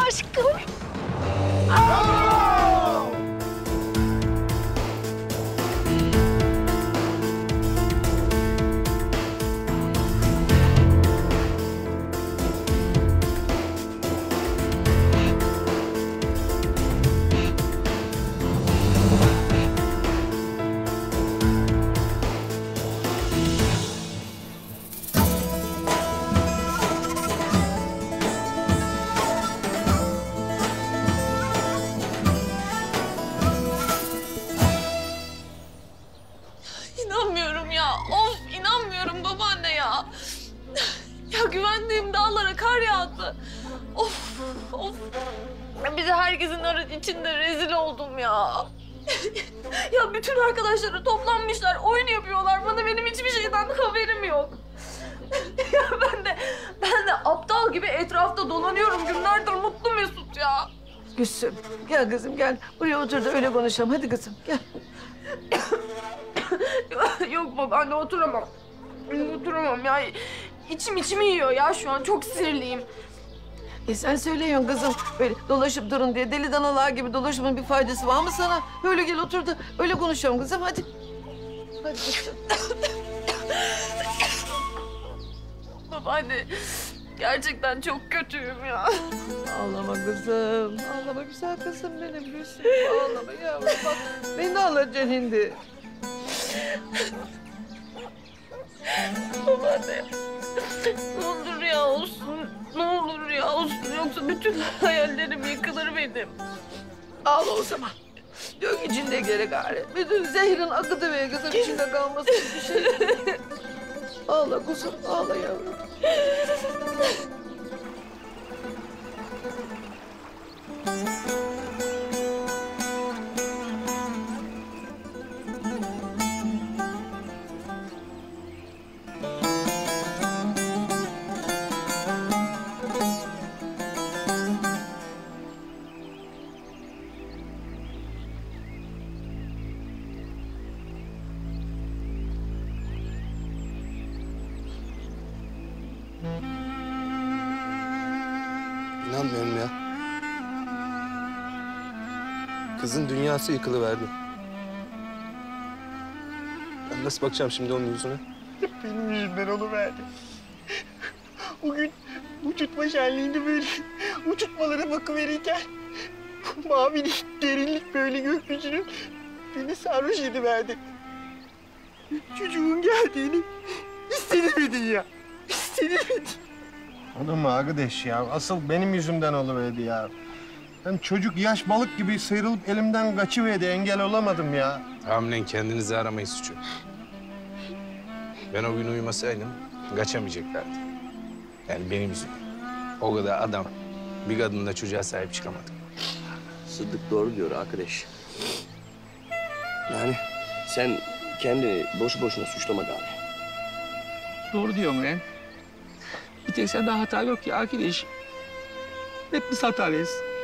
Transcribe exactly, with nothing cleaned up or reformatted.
aşkım. İnanmıyorum ya. Of, inanmıyorum babaanne ya. Ya güvendiğim dağlara kar yağdı. Of, of. Bir de herkesin aracı içinde rezil oldum ya. Ya bütün arkadaşları toplanmışlar, oyun yapıyorlar. Bana benim hiçbir şeyden haberim yok. Ya ben de, ben de aptal gibi etrafta dolanıyorum günlerdir mutlu mesut ya. Gülsüm, gel kızım gel. Buraya otur da öyle konuşalım. Hadi kızım gel. Yok babaanne, oturamam. Oturamam ya. İçim içimi yiyor ya şu an. Çok sinirliyim. E sen söylüyorsun kızım. Böyle dolaşıp durun diye. Deli danalar gibi dolaşmanın bir faydası var mı sana? Öyle gel otur da öyle konuşalım kızım hadi. Hadi kızım. Babaanne, gerçekten çok kötüyüm ya. Ağlama kızım. Ağlama güzel kızım benim Gülsüm. Ağlama yavrum bak. Beni ağlatacaksın şimdi. Babaanne, ne olur ya olsun. Ne olur ya olsun. Yoksa bütün hayallerim yıkılır benim. Ağla o zaman. Dök içinde geri gari. Bütün zehrin akıtı ver kızım içinde kalmasın bir şey. Ağla kuzum, ağla yavrum. İnanmıyorum ya. Kızın dünyası yıkılıverdi. Ben nasıl bakacağım şimdi onun yüzüne? Benim yüzümden oluverdi. O gün uçurtma şenliğinde böyle uçurtmalara bakıverirken mavilik, derinlik böyle gökyüzünün beni sarhoş ediverdi. Çocuğun geldiğini istemedin ya. İstemedin. Olur mu arkadaş ya? Asıl benim yüzümden oluverdi ya. Ben çocuk yaş balık gibi sıyrılıp elimden kaçıverdi. Engel olamadım ya. Hamlen kendinizi aramayı suçu. Ben o gün uyumasaydım kaçamayacaklardı. Yani benim yüzümden. O kadar adam bir kadınla çocuğa sahip çıkamadı. Sıddık doğru diyor arkadaş. Yani sen kendini boşu boşuna suçlama gari. Doğru diyorsun lan. Bir tek sende hata yok ya arkadaş. Hep biz hatalıyız.